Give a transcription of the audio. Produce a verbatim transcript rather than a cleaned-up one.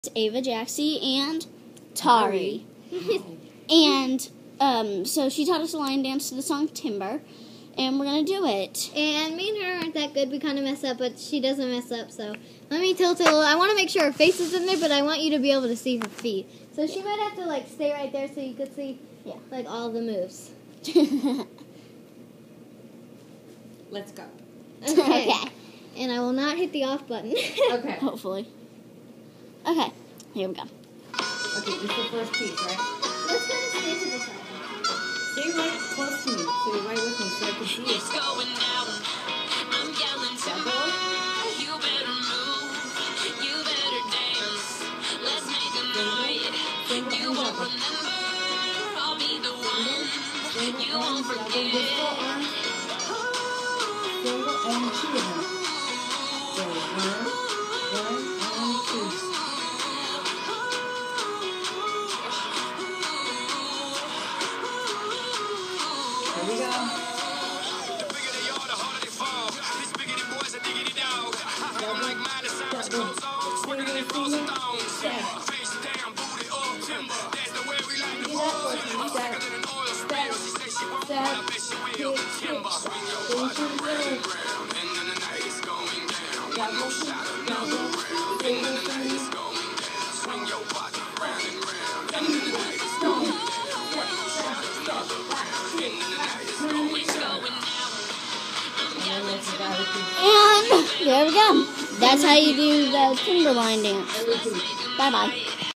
Ava, Jaxi, and Tauri. And um, so she taught us a line dance to the song Timber, and we're going to do it. And me and her aren't that good. We kind of mess up, but she doesn't mess up. So let me tilt it a little. I want to make sure her face is in there, but I want you to be able to see her feet. So she might have to like stay right there so you could see yeah, like all the moves. Let's go. Okay. Okay. And I will not hit the off button. Okay. Hopefully. Okay, here we go. Okay, this is the first piece, right? Let's kind of stay to the side. Stay right close to me, so you're right with me, so I can see you. It's going down. I'm yelling timber. You better move. You better dance. Let's make a night. You won't remember. I'll be the one. You won't forget. Single and two of them. So one, one, and two. Here we go. The bigger they are, the harder they fall. These biggity boys are diggity dog. I'm like mine, the sirens goes on. Swinging in frozen thongs. Face down, booty up, timber. That's the way we like to roll. I'm sicker than an oil spill. She say she won't, but I bet she will. Timber, swing your body round and round. And then the night is going down. One more shot, another round. And then the night is going down. Swing your body round and round. And then the night is going down. One more shot, another round. And then the night is going down. And there we go. That's how you do the Timberline dance. Bye-bye.